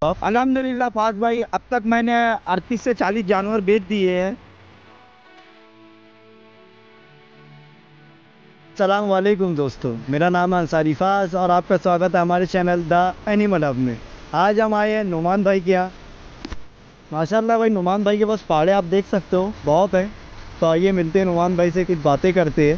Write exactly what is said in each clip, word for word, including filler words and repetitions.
अल्हम्दुलिल्लाह फाज भाई, अब तक मैंने अड़तीस से चालीस जानवर बेच दिए हैं। अस्सलाम वालेकुम दोस्तों, मेरा नाम है अंसारी फाज और आपका स्वागत है हमारे चैनल द एनिमल हब में। आज हम आए हैं नुमान भाई के यहाँ। माशाल्लाह भाई, नुमान भाई के पास पाड़े आप देख सकते हो बहुत है। तो आइए मिलते हैं नुमान भाई से, कुछ बातें करते हैं।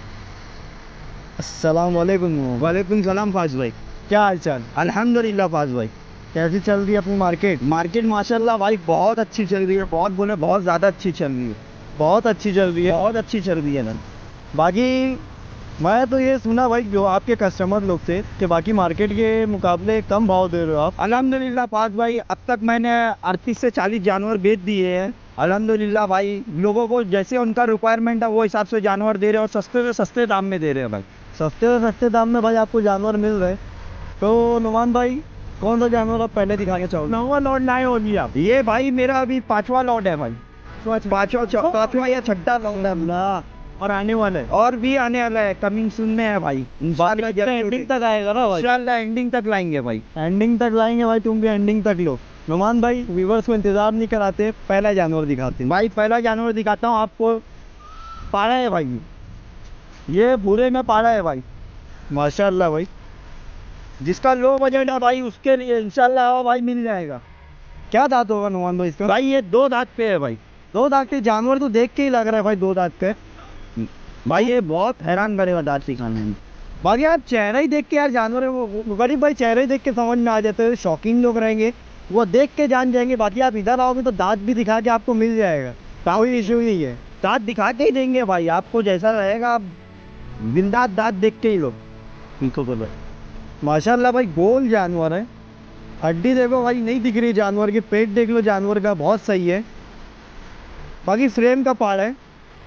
अस्सलाम वालेकुम। वालेकुम सलाम फाज भाई, क्या हाल चाल? अल्हम्दुलिल्लाह फाज भाई। कैसी चल रही है अपनी मार्केट? मार्केट माशाल्लाह भाई बहुत अच्छी चल रही है, बहुत बोले बहुत ज़्यादा अच्छी चल रही है, बहुत अच्छी चल रही है। बहुत अच्छी चल रही है ना। बाकी मैं तो ये सुना भाई जो आपके कस्टमर लोग थे कि बाकी मार्केट के मुकाबले कम भाव दे रहे हो आप। अल्हम्दुलिल्लाह फाज भाई, अब तक मैंने अड़तीस से चालीस जानवर बेच दिए हैं। अल्हम्दुलिल्लाह भाई, लोगों को जैसे उनका रिक्वायरमेंट है वो हिसाब से जानवर दे रहे हैं और सस्ते से सस्ते दाम में दे रहे हैं भाई। सस्ते से सस्ते दाम में भाई आपको जानवर मिल रहे। तो नुमान भाई, कौन सा जानवर आप पहले दिखाना चाहोगे? नवा लॉट लाए हो जी आप? ये भाई मेरा अभी पांचवा लॉट है भाई, पांचवा पांचवा या छठा लॉट है ना। और आने वाला है? और भी आने वाला है, कमिंग सून में है भाई। एंडिंग तक आएगा ना भाई? इंशाल्लाह एंडिंग तक लाएंगे भाई, एंडिंग तक लाएंगे भाई, तुम भी एंडिंग तक लो। नुमान भाई, व्यूवर्स को इंतजार नहीं कराते, पहला जानवर दिखाते हैं भाई। पहला जानवर दिखाता हूँ आपको, पाड़ा है भाई, ये भूरे में पाड़ा है भाई। माशाल्लाह भाई, जिसका लो बजट है भाई उसके लिए इंशाल्लाह भाई मिल जाएगा। क्या दांत होगा नुमान भाई इसका? भाई ये दो दांत पे है भाई। दो दांत के जानवर तो देख के ही लग रहा है भाई दो दांत पे। भाई ये बहुत हैरान करेगा दांत दिखाने में। बाकी यार चेहरा ही देख के यार जानवर वो गरीब भाई चेहरा ही देख के समझ में आ जाते हैं। शौकीन लोग रहेंगे वो देख के जान जाएंगे। बाकी आप इधर आओगे तो दांत भी दिखा के आपको मिल जाएगा, कोई इशू नहीं है। दांत दिखा के ही देंगे भाई, आपको जैसा रहेगा आप बिंदास दांत देख के ही लो। भाई माशाल्लाह भाई, गोल जानवर है। हड्डी देखो भाई नहीं दिख रही जानवर की, पेट देख लो जानवर का बहुत सही है। बाकी फ्रेम का पाड़ा है,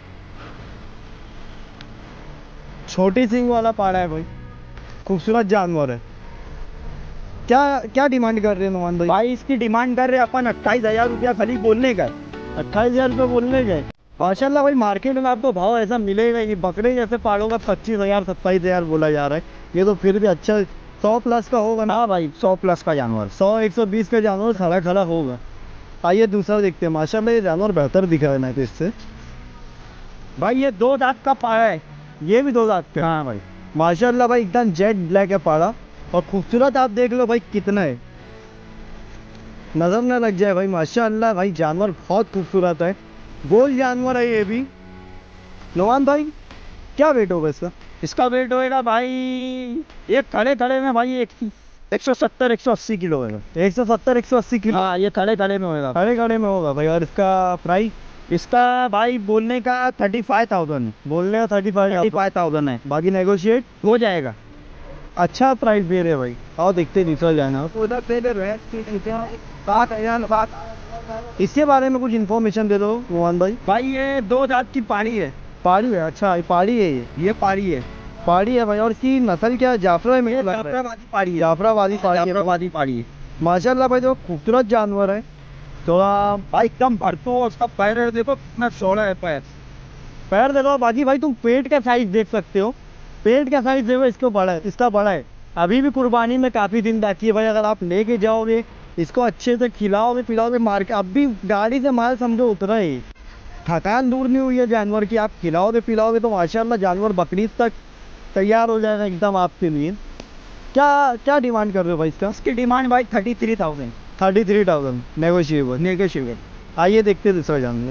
छोटी सिंग वाला पाड़ा है भाई, खूबसूरत जानवर है। क्या क्या डिमांड कर रहे हैं नुमान भाई? भाई इसकी डिमांड कर रहे हैं अपन अट्ठाईस हजार रुपया खाली बोलने का। अट्ठाईस हजार रुपये बोलने गए? माशाल्लाह भाई, मार्केट में आपको भाव ऐसा मिलेगा ही। बकरे जैसे पाड़ों का पच्चीस हजार सत्ताईस हजार बोला जा रहा है, ये तो फिर भी अच्छा सौ प्लस का होगा ना? हाँ भाई, सौ प्लस का जानवर, सौ एक सौ बीस का जानवर खड़ा खड़ा होगा। आइए दूसरा देखते हैं। माशाल्लाह ये जानवर बेहतर दिख रहा है ना तो इससे। भाई ये दो दांत का पाड़ा है, ये भी दो दांत का? हाँ भाई माशाल्लाह भाई, एकदम जेट ब्लैक है पाड़ा और खूबसूरत आप देख लो भाई कितना है, नजर ना लग जाए भाई। माशाल्लाह भाई, जानवर बहुत खूबसूरत है, गोल जानवर है ये भी। नुमान भाई क्या वेट होगा इसका? इसका वेट होएगा भाई ये खड़े खड़े में भाई एक एक सौ सत्तर एक सौ अस्सी किलो होगा। एक सौ सत्तर एक सौ अस्सी किलो? हाँ, ये खड़े खड़े में होगा, खड़े खड़े में होगा भाई। और इसका प्राइस? इसका भाई बोलने का थर्टी फाइव थाउजेंड बोलने का thirty five thirty five thousand है, बाकी नेगोशिएट हो जाएगा। अच्छा प्राइस दे रहे भाई। आओ देखते निकल जाना। इसके बारे में कुछ इन्फॉर्मेशन दे दो मोहन भाई। भाई ये दो दांत की पाड़ी है। पाड़ी है? अच्छा ये पाड़ी है, ये ये पाड़ी है, पाड़ी है भाई। और इसकी नस्ल क्या है? जाफरा है? जाफराबादी पाड़ी है, जाफराबादी पाड़ी, जाफराबादी पाड़ी है। माशाल्लाह भाई, जो खूबसूरत जानवर है। थोड़ा भाई एकदम भरतो, उसका पैर देखो कितना चौड़ा है, पैर पैर देखो। बाकी भाई तुम पेट का साइज देख सकते हो, पेट का साइज देखो, इसको बड़ा है, इसका बड़ा है। अभी भी कुर्बानी में काफ़ी दिन बाकी है भाई। अगर आप लेके जाओगे इसको अच्छे से खिलाओगे पिलाओगे, मार के अब भी गाड़ी से माल समझो उतरा ही, थकान दूर नहीं हुई है जानवर की। आप खिलाओगे पिलाओगे तो माशाल्लाह जानवर बकरीद तक तैयार हो जाएगा एकदम आपके लिए। क्या क्या डिमांड कर रहे हो भाई इसका? इसकी डिमांड भाई thirty three thousand thirty three thousand negotiable? Negotiable. आइए देखते दूसरा जानवर।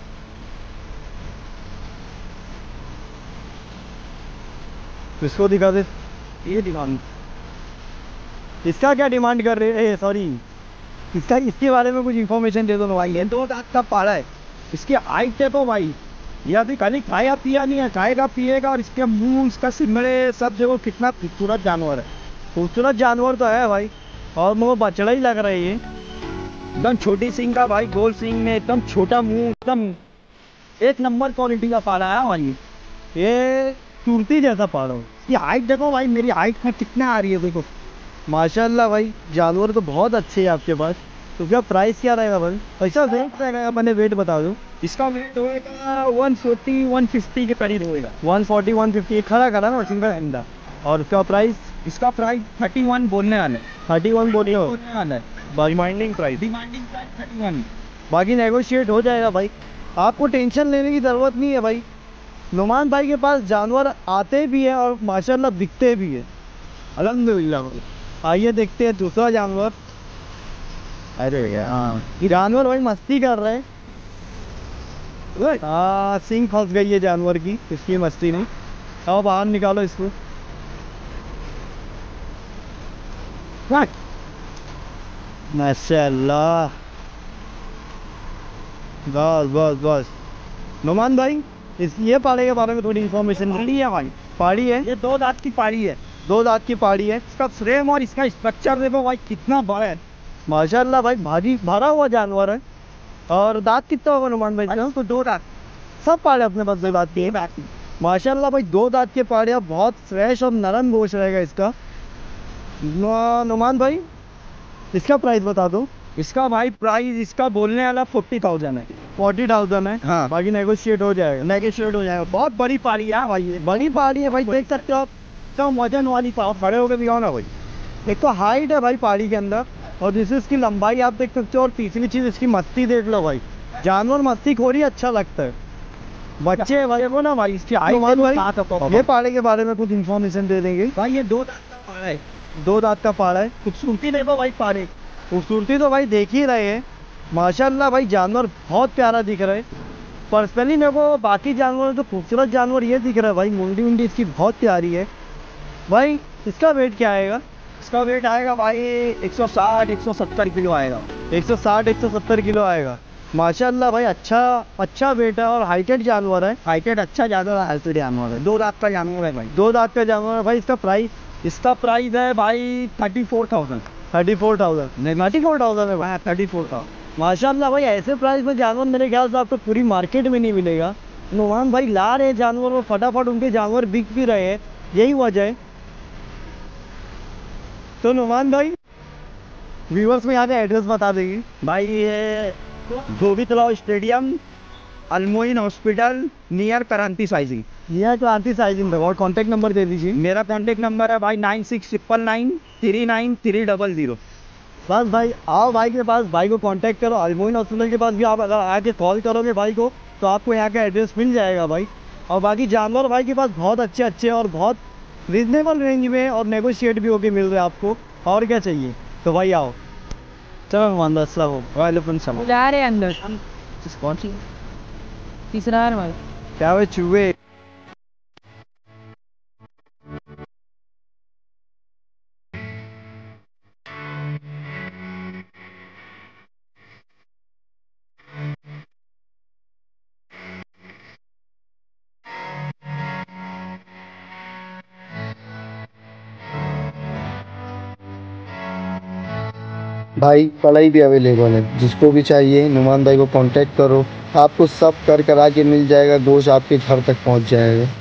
इसको दिखा दे, ये डिमांड, इसका क्या डिमांड कर रहे हैं? सॉरी, इसका इसके बारे में कुछ इन्फॉर्मेशन दे दो ना भाई। ये दो दांत का पाड़ा है, इसकी हाइट देखो भाई, ये अभी खाली खाया पिया नहीं है, खाएगा पिएगा। और इसके मुंह, इसका सिमड़े सब देखो कितना खूबसूरत जानवर है। खूबसूरत जानवर तो है भाई, और मुझे बछड़ा ही लग रहा है ये। एकदम छोटी सिंग का भाई, गोल सिंग में एकदम छोटा मुंह, एकदम एक नंबर क्वालिटी का पाड़ा है भाई। ये तुरती जैसा पाड़ा हो। ये हाइट देखो भाई, मेरी हाइट में कितना आ रही है देखो। माशाल्लाह भाई, जानवर तो बहुत अच्छे हैं आपके पास। तो क्या प्राइस क्या रहेगा भाई? पैसा वेट रहेगा, मैंने वेट बता दूँ। इसका वेट होएगा वन फोर्टी वन फिफ्टी के करीब होएगा। वन फोर्टी वन फिफ्टी खड़ा करा ना सिंगल हैंडा। और इसका प्राइस? इसका प्राइस थर्टी वन बोलने वाला है। थर्टी वन बोलिए बोलने वाला है। Demanding price. Demanding price thirty one. बाकी नेगोशिएट हो जाएगा भाई, आपको टेंशन लेने की ज़रूरत नहीं है भाई। नुमान भाई के पास जानवर आते भी हैं और माशाल्लाह बिकते भी हैं अल्हम्दुलिल्लाह। आइए देखते हैं दूसरा जानवर। अरे हाँ, ये जानवर भाई मस्ती कर रहे हैं। हाँ, सिंग फंस गई है जानवर की, इसकी मस्ती में। आओ बाहर निकालो इसको। माशाल्लाह, बस बस बस। नुमान भाई, इस ये पाड़े के बारे में थोड़ी इन्फॉर्मेशन पाड़ी है भाई, पाड़ी है, ये दो दांत की पाड़ी है। दो दांत की पाड़ी है। इसका फ्रेम और इसका स्ट्रक्चर देखो भाई कितना बड़ा है। माशाल्लाह भाई, भारी भरा हुआ जानवर है। और दांत कितना होगा नुमान भाई? तो दो दांत सब पाड़े अपने पास दो दांत के हैं। माशाल्लाह भाई, दो दांत के पाड़े, बहुत फ्रेश और नरम गोश्त रहेगा इसका। नु- नुमान भाई, इसका प्राइस बता दो। इसका भाई प्राइस इसका बोलने वाला फोर्टी थाउजेंड है। फोर्टी थाउजेंड है। हाँ। बाकी नेगोशिएट हो जाएगा। नेगोशिएट हो जाएगा। बहुत बड़ी पाड़ी है भाई, ये बड़ी पाड़ी है भाई, देख सकते हो आप। तो वजन वाली पाव खड़े होकर भी ना भाई। एक तो हाइट है भाई पाड़ी के अंदर, और दूसरी इसकी लंबाई आप देख सकते हो, और तीसरी चीज इसकी मस्ती देख लो भाई। जानवर मस्ती खोरी अच्छा लगता है। बच्चे हैं भाई, वो ना भाई इसकी नुमान हाइट भाई, भाई ये पाड़े के बारे में कुछ इन्फॉर्मेशन दे देंगे। भाई ये दो दांत का पाड़ा है। दो दांत का पाड़ा है। खूबसूरती देखो भाई पाड़े। खूबसूरती तो भाई देख ही रहे हैं। माशाल्लाह भाई, जानवर बहुत प्यारा दिख रहा है। पर्सनली मेरे को बाकी जानवर तो खूबसूरत जानवर ये दिख रहा है भाई। मुंडी उंडी इसकी बहुत प्यारी है भाई। इसका वेट क्या आएगा? इसका वेट आएगा भाई एक सौ साठ एक सौ सत्तर किलो आएगा। एक सौ साठ एक सौ सत्तर किलो आएगा। माशाल्लाह भाई, अच्छा अच्छा वेट है और हाइटेड जानवर है। हाइटेड अच्छा ज़्यादा हाइटेड जानवर है। दो दांत का जानवर है भाई। दो दांत का जानवर है भाई। इसका प्राइस इसका प्राइस है भाई thirty four thousand. Thirty four thousand नहीं थर्टी फोर थाउजेंड है भाई। Thirty four thousand. माशाल्लाह भाई, ऐसे प्राइस में जानवर मेरे ख्याल से आपको पूरी मार्केट में नहीं मिलेगा। नुमान भाई ला रहे हैं जानवर और फटाफट उनके जानवर बिक भी रहे हैं, यही वजह है। तो नुमान भाई, व्यूअर्स में यहाँ पे एड्रेस बता देंगे। भाई ये Dhobi Talao stadium, Almoin hospital, near Kranti sizing. यह क्रांति साइजिंग है। और कॉन्टैक्ट नंबर दे दीजिए। मेरा कॉन्टेक्ट नंबर है भाई nine six triple nine three nine three double zero. बस भाई, आओ भाई के पास, भाई को कांटेक्ट करो। अलमोइन हॉस्पिटल के पास भी आप अगर आके कॉल करोगे भाई को, तो आपको यहाँ का एड्रेस मिल जाएगा भाई। और बाकी जानवर भाई के पास बहुत अच्छे अच्छे और बहुत रीजनेबल रेंज में और नेगोशिएट भी होके मिल रहे हैं आपको। और क्या चाहिए? तो भाई आओ। चलो मान लो, अस्सलाम वालेकुम सलाम। जा रहे हैं अंदर। कौन सी तीसरा है भाई। क्या वे चूहे? भाई कढ़ाई भी अवेलेबल है, जिसको भी चाहिए नुमान भाई को कांटेक्ट करो। आपको सब कर करा के मिल जाएगा, गोश्त आपके घर तक पहुंच जाएगा।